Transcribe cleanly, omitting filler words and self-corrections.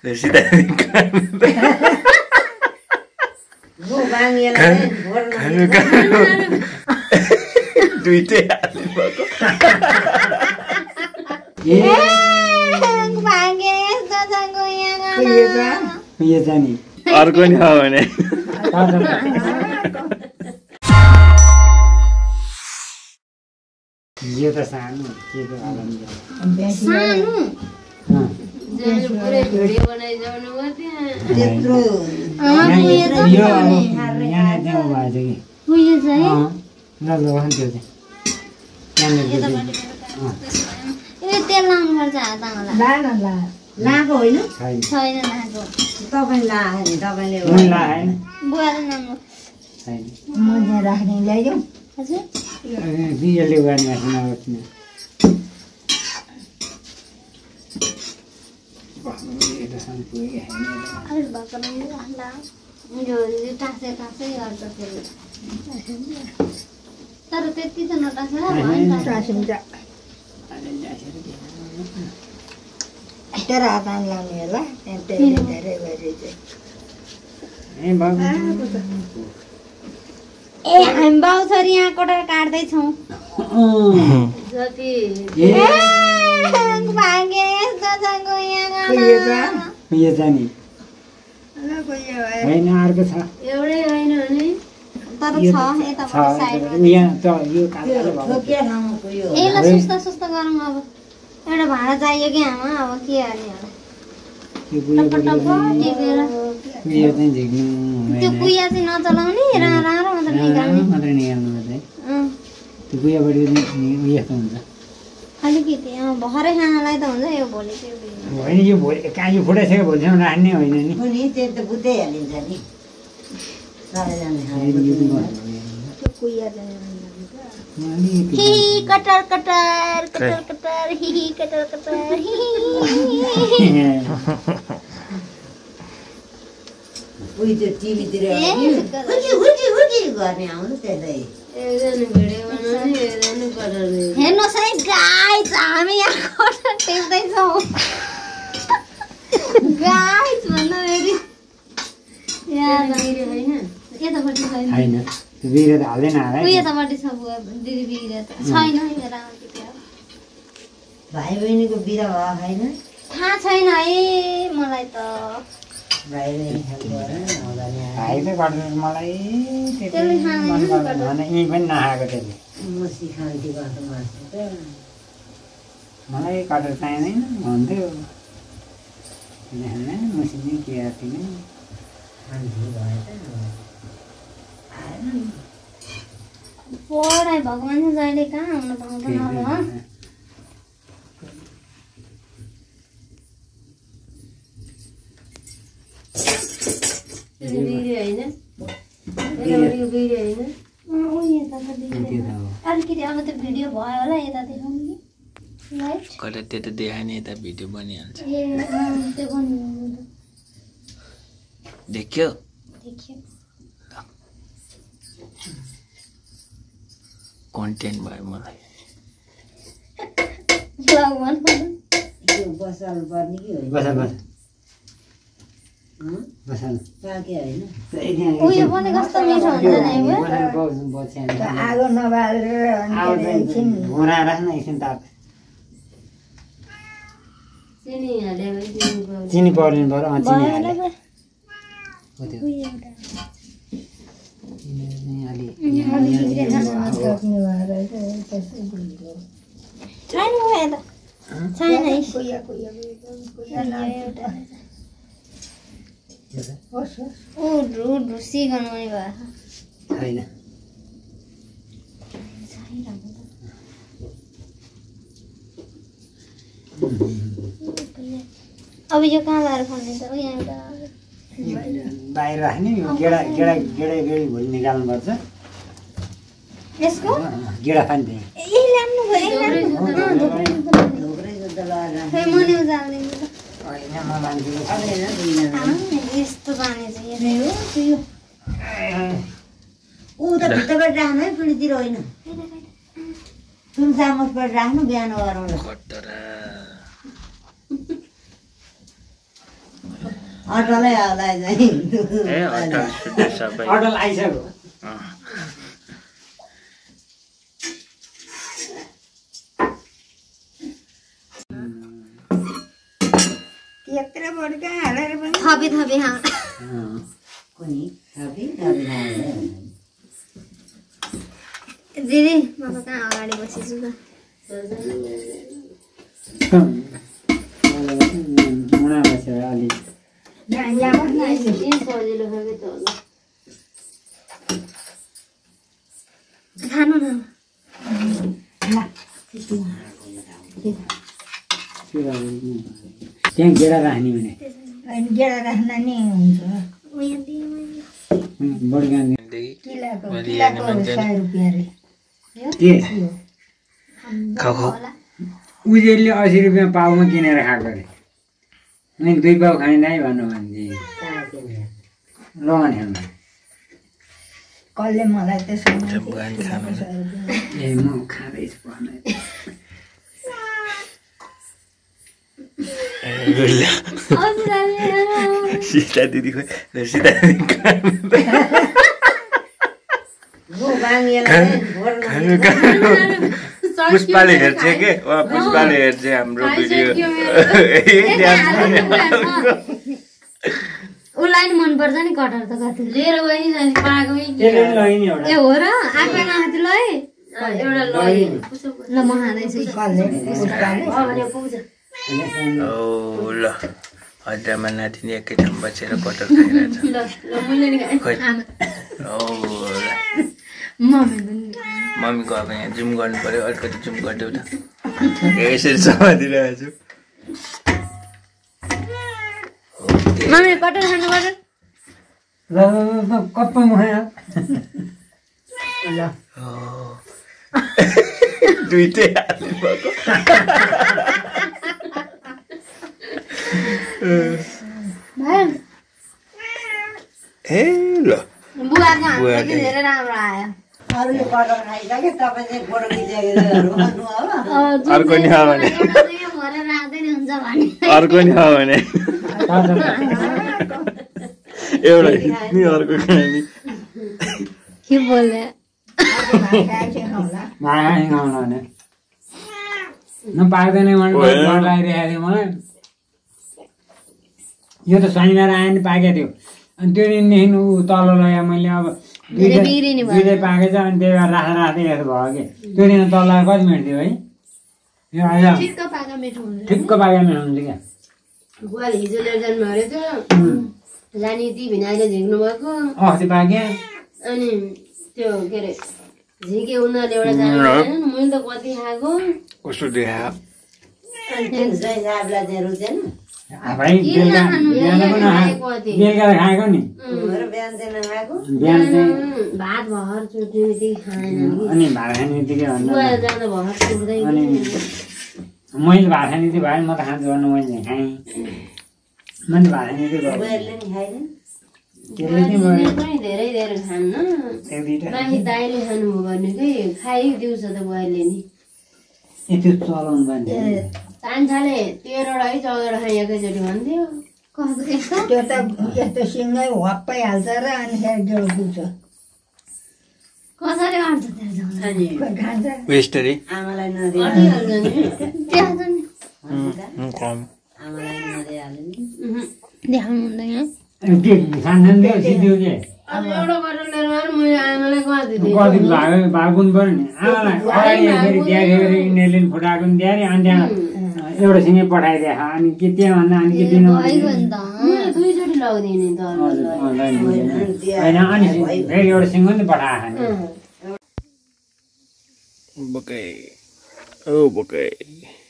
सीधा दुईटै हाल्नु भएको अर्को नि हो भने यो त सानो के को होला नि सानो जहिले पुरै भिडियो बनाइजाउनु भयो त्यहाँ त्यत्रो यो यहाँ देऊ भएछ कि उयो चाहिँ ल ल त्यो चाहिँ ए तेल लाउनु पर्छ हातमा लाएको होइन छैन लाएको तपाईँ लाएन तपाईँले बुवाले लाउनु छैन म यहाँ राख्ने ल्याइदेऊ हजुर बिजले गर्ने आफ्नो नहोस् अलिक भर्खर हाल्दा यो टाँसे टाँसै गर्छ फेरि तर त्यति त नटाँसेर तेरो हातमा लाउने होला त्यहाँ धेरै गरी ए हामी बाउ छोरी यहाँ कटहर काट्दैछौँ जति भागे यस्तो छ गइया यो जाने होइन अर्को छ एउटै होइन भने तर छ यताबाट साइडमा यहाँ त यो कालो ठोकिया ठाउँमा पुग्यो ए ल सुस्ता सुस्ता गरौँ अब एउटा भाँडा चाहियो कि आमा अब के हाल्ने होला टप्प टप्प टिपेर यो चाहिँ झिक्नु त्यो कुया चाहिँ नचलाउने राम्रो मात्र निकाल्ने मात्रै निकाल्नु मात्रै त्यो कुयाबाट यस्तो हुन्छ अलिकति भरे खानालाई त हुन्छ यो भोलि त्यो होइन यो भोलि कहाँ यो फुटाइसक्यो भोलिसम्म राख्ने होइन नि कुनै त्यो त बुझ्दै हालिन्छ नि त्यो कुया चाहिँ हि कटर कटर कटर कटर हि कटर कटर हि उही त्यो टिभीतिर हुटी गर्ने आउनु त्यसलाई एकजना भिडियो बनाउने एकजना कटाउने हेर्नुहोस् है गाइस हामी यहाँ कटर टिप्दैछौँ गाइस भन्दा फेरि यतापट्टि छैन होइन त्यो बिग्रेर त हाल्दैन होला ऊ यतापट्टि छ बुवा दिदी बिग्रे त छैन हेर भाइ बहिनीको बिदा भयो छैन थाहा छैन है मलाई त भाइ बहिनी हेल्प गरेन हुँदैन भाइ त गर्दैन मलाई त्यसले खानु मन पर्दैन भने यहीँ पनि नखाएको त्यसले म सिखान्ती गर्नु मास्छु त मलाई कटर चाहिँदैन भन्थ्यो किनभने मसिनै के आएको थिएन खान्ती भयो त पढाइ भगवान् जहिले कहाँ आउन पाउँदैन होला अलिकति अब त्यो भिडियो भयो होला यता देखाउनु कि राइट कहिले त्यो त देखायो नि यता भिडियो बनिहाल्छ ए त्यो बन्नु देखियो देखियो कन्टेन्ट भयो मलाई ब्लग भन्नु यो बसाल्नु पर्ने कि होइन बस बस पाके होइन उयो पनि कस्तो मिठो हुन्छ नि आगो नबालेर घुरा राख्न एकछिन ताप चिनी हाल्यो भने चिनी पर्लिनु पर्यो चिनी हाले छैन ढुसी गर्नु पनि भयो छैन अब यो कहाँ लाएर खाने त बाहिर राख्ने गेडा गेडा गेडा गेडी भोलि निकाल्नुपर्छ यसको गेडा खाने त्यही ए ल्याउनु भयो मने उजाल्ने होइन म मान्छे यस्तो जाने चाहिँ ऊ त भित्रबाट राख्नु है पिँढीतिर होइन सुन चामचबाट राख्नु बिहान गरौँ अटलै आउला चाहिँ ए अटल सुटे सबै अटल आइसक्यो यत्रो बडका हालेर पनि थपे थपे हाँ कुनी थपे थपे दिदी म त कहाँ अगाडि बसेछु त मुना बसेर अलि यहाँ बस्न आइसक्यो सजिलो खालको त होला खानु न त्यहाँ गेडा राख्ने भने गेडा राख्न नि हुन्छ किलाको 100 रुपियाँ रे के खाऊ उजेलले 80 रुपियाँ पाउमा किनेर खाएको अरे अनि 2 पाउ खाइँदै भन्नु भने लवन कसले मलाई त्यसो ए म खाँदैछु भन्दै सीता दिदी खोइ सीता दिदी पुष्पाले हेर्छ के पुष्पाले हेर्छ हाम्रो भिडियो उसलाई नि मन पर्छ नि कटहर त कति लिएर गयो नि पाएको ए हो र आफै खाँदै ल एउटा लग्यो ल म खाँदैछु ल हड्डामा नातिनी एकै ठाउँ बसेर कटहर खाइरहेछ मम्मीको अब यहाँ जुम गर्नु पर्यो अलिकति जुम गरिदेऊ त यसरी समातिरहेको छु मम्मी कटहर खानु पर्छ ल कप्पा मुहाया ल दुईटै हाल्नु भएको ए ल बुवाको हात चाहिँ धेरै राम्रो आयो अरूले कटहर खाइसक्यो तपाईँ चाहिँ फोटो खिचेर भन्नु हो अर्को नि हो भने भरेर राख्दै नि हुन्छ भने अर्को नि हो भने एउटा हिट्ने अर्को खाने के बोले नपाक्दैन लगाइरहेको थियो मलाई यो त शनिबार आयो नि पाकेको थियो अनि त्यो दिनदेखि ऊ तल लगायो मैले अब दुईटै पाकेछ अनि त्यही भएर राख्दै यस्तो भयो कि त्यो दिन तल लगाएर कति मिनट थियो है यो आज ठिक्क पाका मिठो हुन्छ क्या बुवाले हिजो लिएर जानु अरे त लाने ती भिनाइले झिक्नु भएको अस्ति पाके अनि त्यो के अरे झिके उनीहरूले एउटा जानु मैले त कति खाएको कस्तो देखा बेलुका खाएको नि भात भर चुट्ने अनि भात खाने बित्तिकै जाँदा भर चुट्दै अनि मैले भात खाने चाहिँ भयो म त खान्छु भन्नु मैले खाएँ मैले भात खाने चाहिँ पनि धेरै धेरै खान्न माथि दाइले खानुभयो भने चाहिँ खाइ दिउँसो त बुहारीले नि त्यो चलाउनु पर्ने कान्छाले 13वटा है 14वटा खाइ एकैचोटि भन्थ्यो त्यो त यस्तो सिँगै हप्पै हाल्छ र अनि गेडो पुग्छ कसरी आउँछ खान्छ वेस्टरी आमालाई नदिहाल्छ नि आमालाई देखाउनु हुँदैन खान्छन् त्यो सिद्धि के अब एउटा कटहर लिएर गएर मैले आमालाई कति दिएँ कति भागुनु पर्यो नि आमालाई अगाडि फेरि दिएर यिनीहरूले पनि फुटाएको नि दिएर अनि त्यहाँ एउटा सिँगै पठाइदिए अनि के त्यहाँ भन्दा अनि के दिनु दुईचोटि लगाउँदिएँ नि त होइन अनि फेरि एउटा सिँगो नि पठाएको नि बकै ओ बकै